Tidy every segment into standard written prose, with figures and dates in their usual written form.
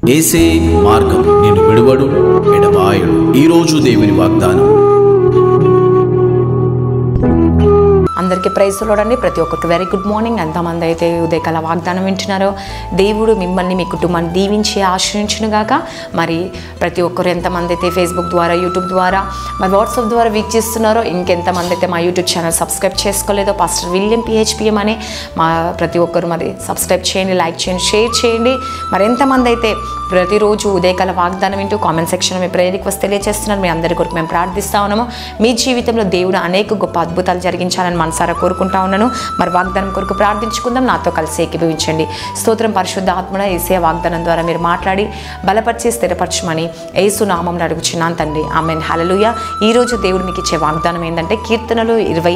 యేసే మార్గం, నిన్ను విడువడు ఎడబాయడు. ఈరోజు దేవుని వాగ్దానం. అందరికీ ప్రైజ్ చూడండి. ప్రతి ఒక్కరికి వెరీ గుడ్ మార్నింగ్. ఎంతమంది అయితే ఉదయకాల వాగ్దానం వింటున్నారో దేవుడు మిమ్మల్ని మీ కుటుంబాన్ని దీవించి ఆశ్రయించునుగాక. మరి ప్రతి ఒక్కరు ఎంతమంది అయితే ఫేస్బుక్ ద్వారా, యూట్యూబ్ ద్వారా, మరి వాట్సాప్ ద్వారా వీక్షిస్తున్నారో, ఇంకెంతమంది అయితే మా యూట్యూబ్ ఛానల్ సబ్స్క్రైబ్ చేసుకోలేదో పాస్టర్ విలియం PHPM అని మా ప్రతి ఒక్కరు మరి సబ్స్క్రైబ్ చేయండి, లైక్ చేయండి, షేర్ చేయండి. మరి ఎంతమంది అయితే ప్రతిరోజు ఉదయకాల వాగ్దానం వింటూ కామెంట్ సెక్షన్లో మీ ప్రేయర్ రిక్వెస్ట్ తెలియజేస్తున్నారు. మీ అందరి కొరకు మేము ప్రార్థిస్తూ ఉన్నాము. మీ జీవితంలో దేవుడు అనేక గొప్ప అద్భుతాలు జరిగించాలని మనసారా కోరుకుంటా ఉన్నాను. మరి వాగ్దానం కొరకు ప్రార్థించుకుందాం. నాతో కలిసి ఏకీభవించండి. స్తోత్రం పరిశుద్ధ ఆత్మడ యేసయ్య వాగ్దానం ద్వారా మీరు మాట్లాడి బలపరిచి స్థిరపరచమని యేసు నామమున అడుగుచున్నాను తండ్రి. ఆమేన్. హల్లెలూయా. ఈరోజు దేవుడు మీకు ఇచ్చే వాగ్దానం ఏంటంటే కీర్తనలు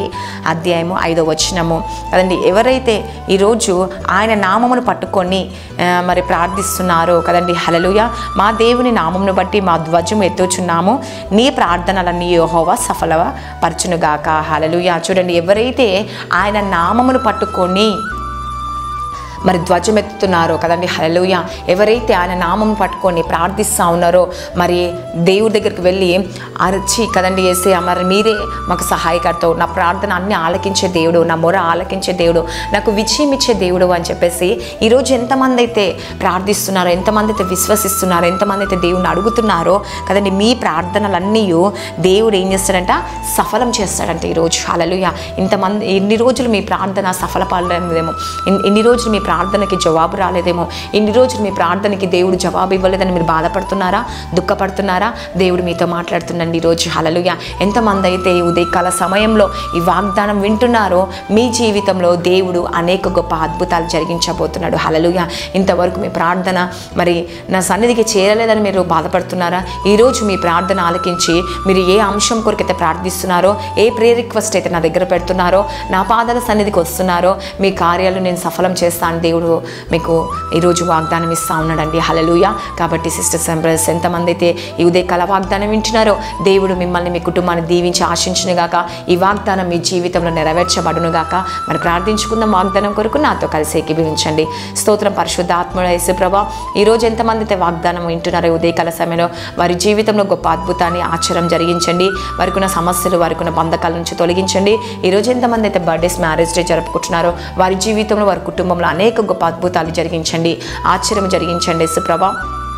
20:5 కదండి. ఎవరైతే ఈరోజు ఆయన నామమును పట్టుకొని మరి ప్రార్థిస్తున్నారో కదండి, హల్లెలూయా, మా దేవుని నామమును బట్టి మా ధ్వజము ఎత్తుచున్నాము, నీ ప్రార్థనలన్నీ యెహోవా సఫలపరచునుగాక. హల్లెలూయా. చూడండి, ఎవరైతే ఆయన నామమును పట్టుకొని మరి ధ్వజమెత్తుతున్నారో కదండి, హల్లెలూయా, ఎవరైతే ఆయన నామం పట్టుకొని ప్రార్థిస్తూ ఉన్నారో మరి దేవుడి దగ్గరికి వెళ్ళి అరచి కదండి, యేసయ్య మరి మీరే మాకు సహాయకర్త, నా ప్రార్థన అన్ని ఆలకించే దేవుడు, నా మొర ఆలకించే దేవుడు, నాకు విజయం ఇచ్చే దేవుడు అని చెప్పేసి ఈరోజు ఎంతమంది అయితే ప్రార్థిస్తున్నారో, ఎంతమంది అయితే విశ్వసిస్తున్నారో, ఎంతమంది అయితే దేవుని అడుగుతున్నారో కదండి, మీ ప్రార్థనలన్నీ దేవుడు ఏం చేస్తాడంట, సఫలం చేస్తాడంట ఈరోజు. హల్లెలూయా. ఇన్ని రోజులు మీ ప్రార్థన సఫలపడలేదేమో, ఇన్ని రోజులు మీ ప్రార్థనకి జవాబు రాలేదేమో, ఇన్ని రోజులు మీ ప్రార్థనకి దేవుడు జవాబు ఇవ్వలేదని మీరు బాధపడుతున్నారా, దుఃఖపడుతున్నారా? దేవుడు మీతో మాట్లాడుతుండండి ఈరోజు. హల్లెలూయా. ఎంతమంది అయితే ఈ ఉదయకాల సమయంలో ఈ వాగ్దానం వింటున్నారో మీ జీవితంలో దేవుడు అనేక గొప్ప అద్భుతాలు జరిగించబోతున్నాడు. హల్లెలూయా. ఇంతవరకు మీ ప్రార్థన మరి నా సన్నిధికి చేరలేదని మీరు బాధపడుతున్నారా? ఈరోజు మీ ప్రార్థన ఆలకించి మీరు ఏ అంశం కొరకైతే ప్రార్థిస్తున్నారో, ఏ ప్రేయర్ రిక్వెస్ట్ అయితే నా దగ్గర పెడుతున్నారో, నా పాదాల సన్నిధికి వస్తున్నారో, మీ కార్యాలు నేను సఫలం చేస్తాను దేవుడు మీకు ఈరోజు వాగ్దానం ఇస్తూ ఉన్నాడండి. హల్లెలూయా. కాబట్టి సిస్టర్స్ అండ్ బ్రదర్స్, ఎంతమంది అయితే ఈ ఉదయకాల వాగ్దానం వింటున్నారో దేవుడు మిమ్మల్ని మీ కుటుంబాన్ని దీవించి ఆశించునుగాక. ఈ వాగ్దానం మీ జీవితంలో నెరవేర్చబడునుగాక. మరి ప్రార్థించుకుందాం వాగ్దానం కొరకు. నాతో కలిసి ఏకీభవించండి. స్తోత్రం పరిశుద్ధ ఆత్మడ యేసు ప్రభువా, ఈరోజు ఎంతమంది అయితే వాగ్దానం వింటున్నారో ఉదయకాల సమయంలో వారి జీవితంలో గొప్ప అద్భుతాన్ని ఆశ్చర్యం జరిగించండి. వారికి ఉన్న సమస్యలు, వారికి ఉన్న బంధకాల నుంచి తొలగించండి. ఈరోజు ఎంతమంది అయితే బర్త్డేస్, మ్యారేజ్ డే జరుపుకుంటున్నారో వారి జీవితంలో, వారి కుటుంబంలో అనేక గొప్ప అద్భుతాలు జరిగించండి, ఆశ్చర్యం జరిగించండి యేసు ప్రభువా.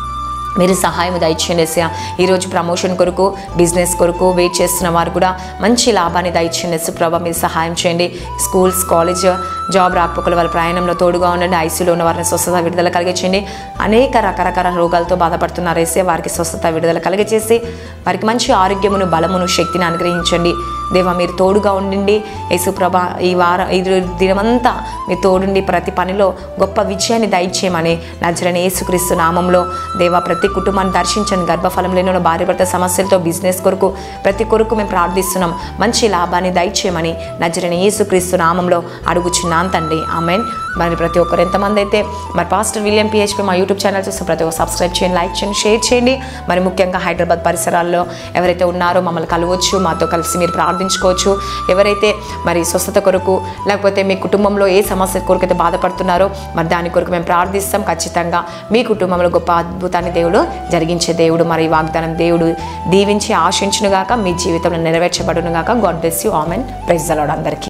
మీరు సహాయం దయచేయండి యేసయ్య. ఈరోజు ప్రమోషన్ కొరకు, బిజినెస్ కొరకు వెయిట్ చేస్తున్న వారు కూడా మంచి లాభాన్ని దయచేయండి యేసు ప్రభువా. మీరు సహాయం చేయండి. స్కూల్స్, కాలేజ్, జాబ్ రాకపోకల వాళ్ళ ప్రయాణంలో తోడుగా ఉండండి. ఐసీయూలో ఉన్న వారిని స్వస్థత, విడుదల కలిగించండి. అనేక రకరకాల రోగాలతో బాధపడుతున్నారు యేసయ్య, వారికి స్వస్థత, విడుదల కలిగచేసి వారికి మంచి ఆరోగ్యమును, బలమును, శక్తిని అనుగ్రహించండి. దేవా మీరు తోడుగా ఉండండి యేసు ప్రభువా. ఈ దినమంతా మీరు తోడుండి ప్రతి పనిలో గొప్ప విజయాన్ని దయచేయమని నజరేయుడైన యేసుక్రీస్తు నామంలో దేవా ప్రతి కుటుంబాన్ని దర్శించండి. గర్భఫలం లేని భార్య భర్త సమస్యలతో, బిజినెస్ కొరకు, ప్రతి కొరకు మేము ప్రార్థిస్తున్నాం. మంచి లాభాన్ని దయచేయమని నజరేయుడైన యేసుక్రీస్తు నామంలో అడుగుచున్నాను తండ్రి. ఆమేన్. మరి ప్రతి ఒక్కరు ఎంతమంది అయితే మరి పాస్టర్ విలియం PHP మా యూట్యూబ్ ఛానల్ చూస్తే ప్రతి ఒక్కరు సబ్స్క్రైబ్ చేయండి, లైక్ చేయండి, షేర్ చేయండి. మరి ముఖ్యంగా హైదరాబాద్ పరిసరాల్లో ఎవరైతే ఉన్నారో మమ్మల్ని కలవచ్చు, మాతో కలిసి మీరు ప్రార్థించుకోవచ్చు. ఎవరైతే మరి స్వస్థత కొరకు, లేకపోతే మీ కుటుంబంలో ఏ సమస్య కొరకు అయితే బాధపడుతున్నారో మరి దాని కొరకు మేము ప్రార్థిస్తాం. ఖచ్చితంగా మీ కుటుంబంలో గొప్ప అద్భుతాన్ని దేవుడు జరిగించే దేవుడు. మరి ఈ వాగ్దానం దేవుడు దీవించి ఆశించునుగాక, మీ జీవితంలో నెరవేర్చబడునుగాక. God bless you. Amen. Praise the Lord అందరికీ.